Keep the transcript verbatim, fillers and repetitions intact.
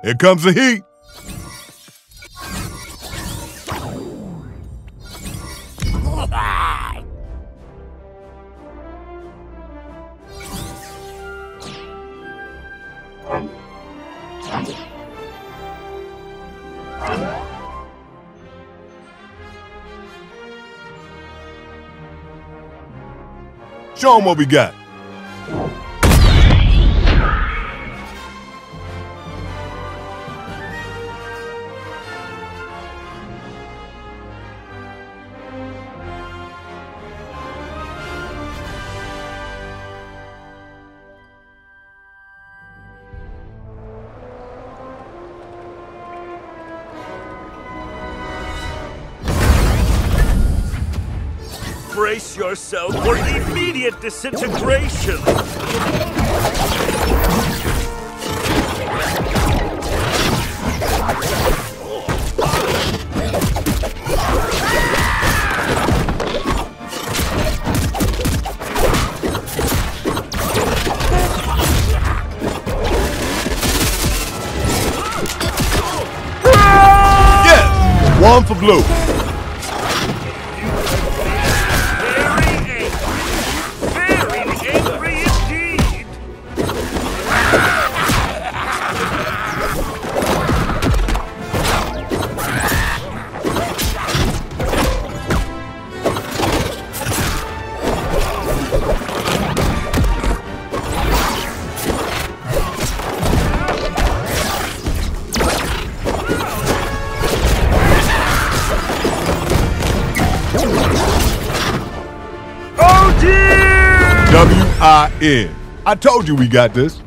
Here comes the heat. Show 'em what we got. Brace yourself for immediate disintegration! Yes! One for blue. W I N. I told you we got this.